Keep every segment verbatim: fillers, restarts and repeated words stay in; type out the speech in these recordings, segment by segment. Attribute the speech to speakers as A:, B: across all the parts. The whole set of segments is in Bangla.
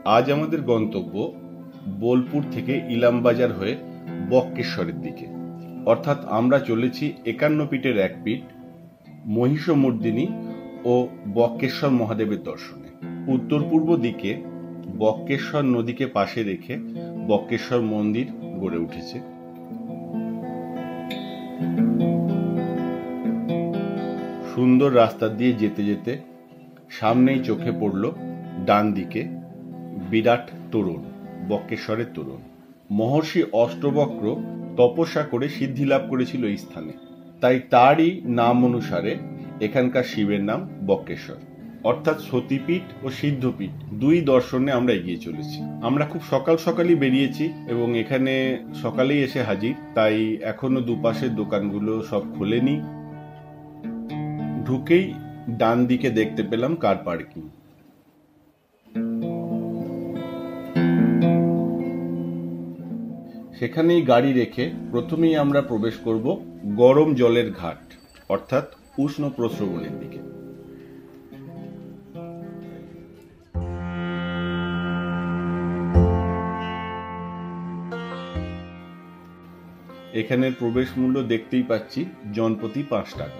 A: আজ আমাদের গন্তব্য বোলপুর থেকে ইলামবাজার হয়ে বক্রেশ্বরের দিকে, অর্থাৎ আমরা চলেছি একান্ন পীঠের এক পীঠ মহিষমর্দিনী ও বক্রেশ্বর মহাদেবের দর্শনে। উত্তর পূর্ব দিকে বক্রেশ্বর নদীকে পাশে রেখে বক্রেশ্বর মন্দির গড়ে উঠেছে। সুন্দর রাস্তা দিয়ে যেতে যেতে সামনেই চোখে পড়ল ডান দিকে বিরাট তোরণ, বক্রেশ্বরের তোরণ। মহর্ষি অষ্টবক্র তপস্যা করে সিদ্ধি লাভ করেছিল এই স্থানে, তাই তারই নাম অনুসারে এখানকার শিবের নাম বক্রেশ্বর, অর্থাৎ সতীপীঠ ও সিদ্ধপীঠ দুই দর্শনে আমরা এগিয়ে চলেছি। আমরা খুব সকাল সকালই বেরিয়েছি এবং এখানে সকালেই এসে হাজির, তাই এখনো দুপাশের দোকানগুলো সব খোলেনি। ঢুকেই ডান দিকে দেখতে পেলাম কার পার্কিং। সেখানেই গাড়ি রেখে প্রথমেই আমরা প্রবেশ করব গরম জলের ঘাট, অর্থাৎ উষ্ণ প্রস্রবণের দিকে। এখানের প্রবেশ মূল্য দেখতেই পাচ্ছি জনপ্রতি পাঁচ টাকা।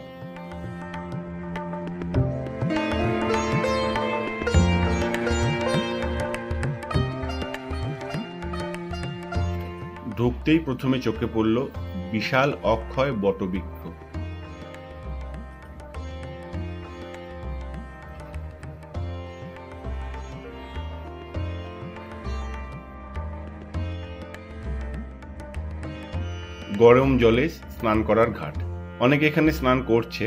A: ঢুকতেই প্রথমে চোখে পড়ল বিশাল অক্ষয় বটবৃক্ষ। গরম জলে স্নান করার ঘাট, অনেকে এখানে স্নান করছে।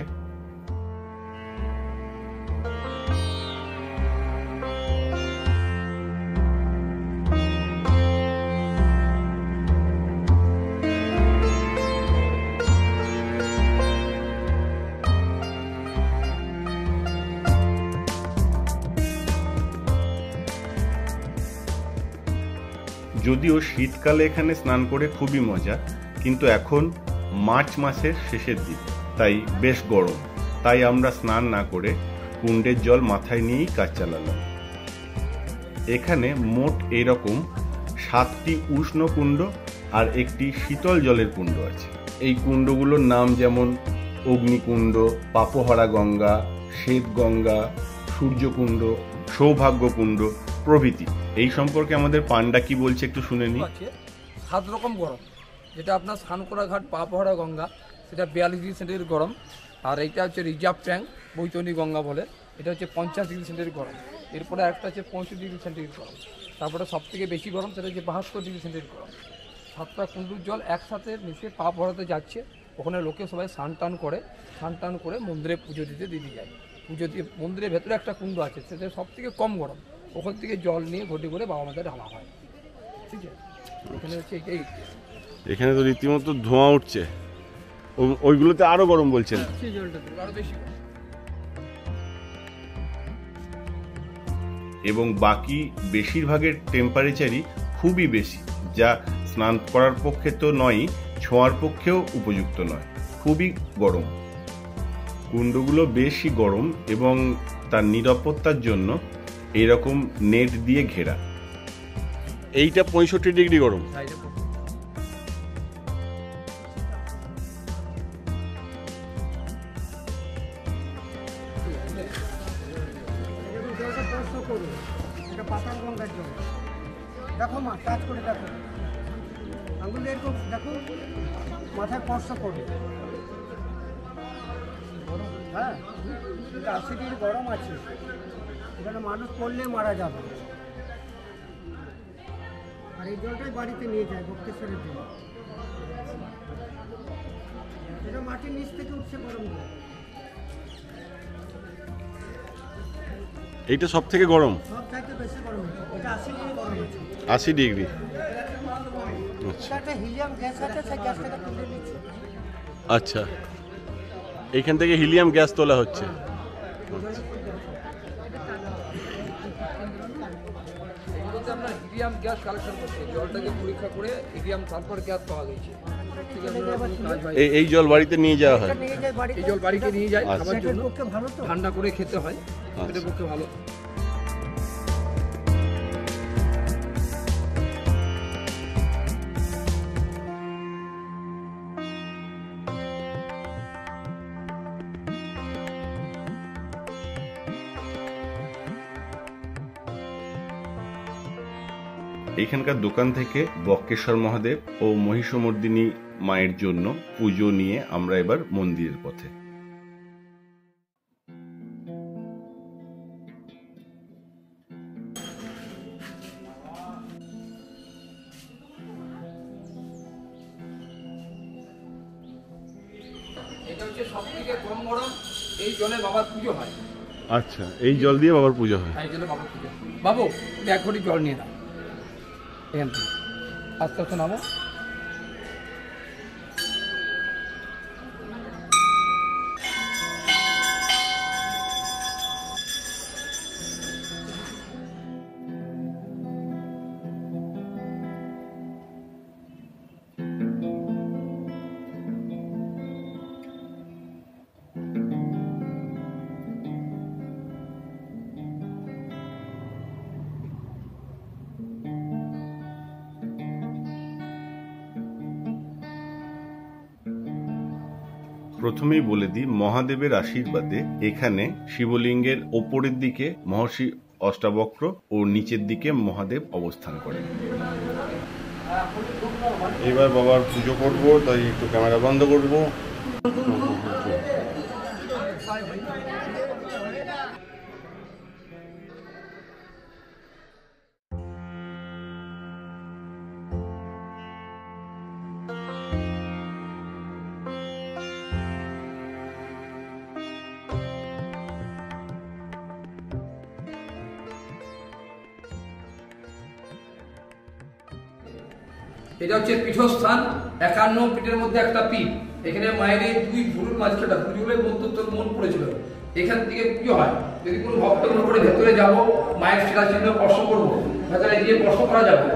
A: যদিও শীতকালে এখানে স্নান করে খুবই মজা, কিন্তু এখন মার্চ মাসের শেষের দিক, তাই বেশ গরম, তাই আমরা স্নান না করে কুণ্ডের জল মাথায় নিয়েই কাজ চালালাম। এখানে মোট এরকম সাতটি উষ্ণ কুণ্ড আর একটি শীতল জলের কুণ্ড আছে। এই কুণ্ডগুলোর নাম যেমন অগ্নিকুণ্ড, পাপহরা গঙ্গা, শ্বেত গঙ্গা, সূর্যকুণ্ড, সৌভাগ্যকুণ্ড প্রভৃতি। এই সম্পর্কে আমাদের পান্ডা কি বলছে একটু শুনে নি।
B: সাত রকম গরম, যেটা আপনার স্নানকোড়া ঘাট পাপহরা গঙ্গা, সেটা বিয়াল্লিশ ডিগ্রি সেন্টিগ্রেড গরম। আর এইটা হচ্ছে রিজার্ভ ট্যাঙ্ক বৈতরণী গঙ্গা বলে, এটা হচ্ছে পঞ্চাশ ডিগ্রি সেন্টিগ্রেড গরম। এরপরে একটা হচ্ছে পঁয়ষট্টি ডিগ্রি সেন্টিগ্রেড গরম। তারপরে সব থেকে বেশি গরম সেটা হচ্ছে বাহাত্তর ডিগ্রি সেন্টিগ্রেড গরম। সাতটা কুণ্ডুর জল একসাথে মিশে পাপহরাতে যাচ্ছে, ওখানে লোকে সবাই স্নান টান করে, স্নান টান করে মন্দিরে পুজো দিতে দিতে যায়। পুজো দিয়ে মন্দিরের ভেতরে একটা কুণ্ড আছে, সেটা সব থেকে কম গরম, ওখান থেকে জল নিয়ে ঘটি করে বাবা মাদের ঢালা হয়। ঠিক আছে, এখানে হচ্ছে এই
A: এখানে তো রীতিমতো ধোঁয়া উঠছে, ওইগুলোতে আরো গরম বলছেন।
B: আরো বেশি।
A: এবং বাকি বেশিরভাগের টেম্পারেচারই খুবই বেশি, যা স্নান করার পক্ষে তো নয়, ছোঁয়ার পক্ষেও উপযুক্ত নয়, খুবই গরম। কুণ্ডগুলো বেশি গরম এবং তার নিরাপত্তার জন্য এরকম নেট দিয়ে ঘেরা। এইটা পঁয়ষট্টি ডিগ্রি গরম।
C: দেখো মা, কাজ করে দেখো, আঙুল এরকম দেখো, মাথায় স্পর্শ করবে। হ্যাঁ, এটা আশি ডিগ্রি গরম আছে, এখানে মানুষ পড়লে মারা যাবে। আর এই জলটাই বাড়িতে নিয়ে যায় বক্রেশ্বরের জন্য, এটা মাটির নিচ থেকে উঠছে গরম জল।
A: এইটা সব থেকে গরম,
C: সব থেকে বেশি গরম, এটা আশি ডিগ্রি গরম আছে।
A: আশি ডিগ্রি।
C: একটা হিলিয়াম গ্যাস আছে, সেই গ্যাসটাকে তুলে নিচ্ছে।
A: আচ্ছা, এইখান থেকে হিলিয়াম গ্যাস তোলা হচ্ছে।
B: আমরা হিলিয়াম গ্যাস কালেকশন করছি, জলটাকে পরীক্ষা করে হিলিয়াম সালফার গ্যাস পাওয়া গেছে।
A: এই জল বাড়িতে নিয়ে যাওয়া হয়,
B: এই জল বাড়িতে নিয়ে যায় খাবার জন্য, ঠান্ডা করে খেতে হয়, এটার পক্ষে ভালো।
A: এখানকার দোকান থেকে বক্রেশ্বর মহাদেব ও মহিষমর্দিনী মায়ের জন্য পুজো নিয়ে আমরা এবার মন্দিরের পথে।
B: এটা হচ্ছে সবথেকে কম গরম, এই জলে বাবার পুজো হয়।
A: আচ্ছা, এই জল দিয়ে বাবার পুজো হয়।
B: এই জলে বাবার পুজো। বাবু এক ঘটি জল নিয়ে নাও এখান থেকে, আস্তে আস্তে নামো।
A: প্রথমেই বলে দিই, মহাদেবের আশীর্বাদে এখানে শিবলিঙ্গের ওপরের দিকে মহর্ষি অষ্টাবক্র ও নিচের দিকে মহাদেব অবস্থান করেন। এবার বাবার পুজো করব, তাই একটু ক্যামেরা বন্ধ করব।
B: এটা হচ্ছে পীঠস্থান, একান্ন পীঠের মধ্যে একটা পীঠ। এখানে মায়ের এই দুই ভুরুর মাঝখানটা পুজোগুলোর মধ্যত্ব মন পড়েছিল, এখান থেকে পুজো হয়। যদি কোনো ভক্ত মনে করে ভেতরে যাবো, মায়ের শিলা চিহ্ন স্পর্শ করবো, ভেতরে গিয়ে স্পর্শ করা যাবে।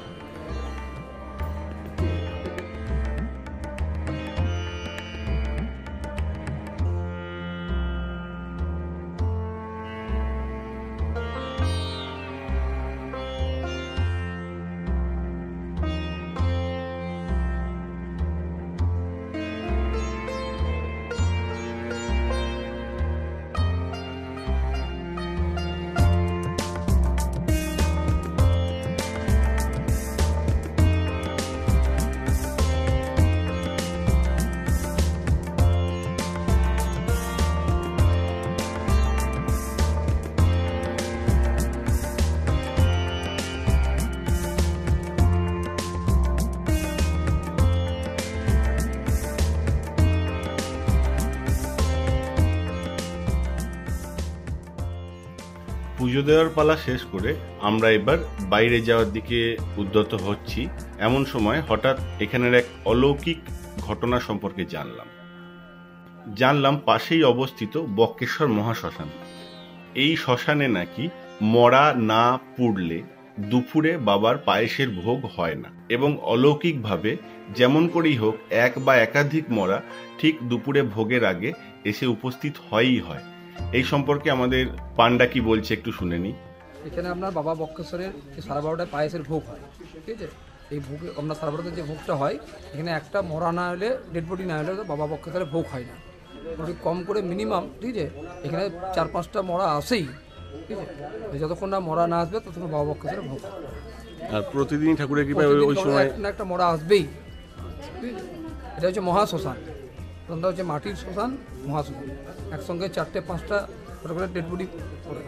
A: পুজো দেওয়ার পালা শেষ করে আমরা এবার বাইরে যাওয়ার দিকে উদ্যত হচ্ছি। এমন সময় হঠাৎ এখানের এক অলৌকিক ঘটনা সম্পর্কে জানলাম জানলাম পাশেই অবস্থিত বক্রেশ্বর মহাশ্মশান। এই শ্মশানে নাকি মরা না পুড়লে দুপুরে বাবার পায়েসের ভোগ হয় না, এবং অলৌকিকভাবে যেমন করেই হোক এক বা একাধিক মরা ঠিক দুপুরে ভোগের আগে এসে উপস্থিত হয়ই হয়। এই সম্পর্কে আমাদের পান্ডা কি বলছে একটু শুনে নি।
B: এখানে আপনার বাবা বক্রেশ্বরের সারা বারোটায় পায়েসের ভোগ হয়, ঠিক আছে। এই ভোগে আপনার সারা বারোটায় যে ভোগটা হয়, এখানে একটা মরা না হলে, ডেড বডি না হলে বাবা বক্রেশ্বরের ভোগ হয় না। ওটি কম করে মিনিমাম, ঠিক আছে, এখানে চার পাঁচটা মরা আসেই, ঠিক আছে। যতক্ষণ না মরা না আসবে ততক্ষণ বাবা বক্রেশ্বরের ভোগ।
A: আর প্রতিদিন ঠাকুরের কৃপায় ওই সময়
B: একটা না একটা মরা আসবেই, ঠিক আছে। এটা হচ্ছে মহাশ্মশান, তোমরা হচ্ছে মাটির শ্মশান, মহাশ্মশান একসঙ্গে চারটে পাঁচটা ছোটো করে ডেড বডি করে।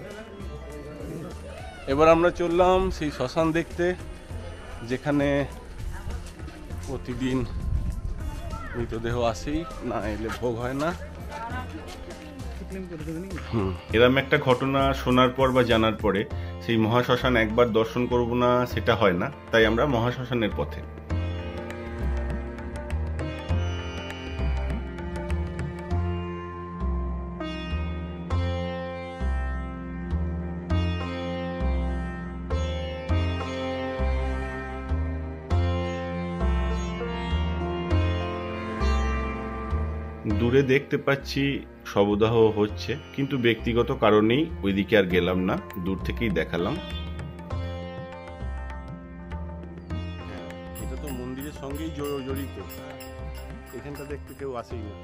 A: এবার আমরা চললাম সেই শ্মশান দেখতে, যেখানে প্রতিদিন মৃতদেহ আসেই, না এলে ভোগ হয় না। এরম একটা ঘটনা শোনার পর বা জানার পরে সেই মহাশ্মশান একবার দর্শন করব না সেটা হয় না, তাই আমরা মহাশ্মশানের পথে। দূরে দেখতে পাচ্ছি শবদাহ হচ্ছে, কিন্তু ব্যক্তিগত কারণেই ওইদিকে আর গেলাম না, দূর থেকেই দেখালাম। এটা তো মন্দিরের সঙ্গেই জড়িত, এখানটা দেখতে কেউ আসেই না।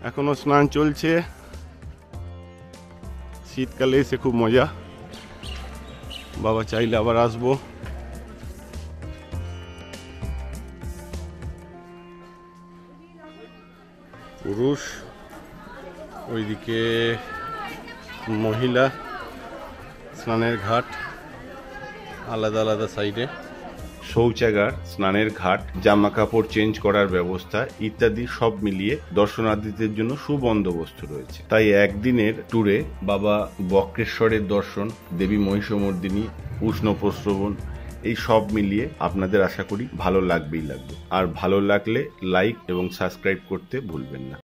A: এখনো স্নান চলছে। শীতকালে এসে খুব মজা। বাবা চাইলে আবার আসবো। পুরুষ, ওইদিকে মহিলা, স্নানের ঘাট আলাদা আলাদা সাইডে, শৌচাগার, স্নানের ঘাট, জামা কাপড় চেঞ্জ করার ব্যবস্থা ইত্যাদি সব মিলিয়ে দর্শনার্থীদের জন্য সুবন্দোবস্ত রয়েছে। তাই একদিনের ট্যুরে বাবা বক্রেশ্বরের দর্শন, দেবী মহিষমর্দিনী, উষ্ণ প্রস্রবণ এই সব মিলিয়ে আপনাদের আশা করি ভালো লাগবেই লাগবে। আর ভালো লাগলে লাইক এবং সাবস্ক্রাইব করতে ভুলবেন না।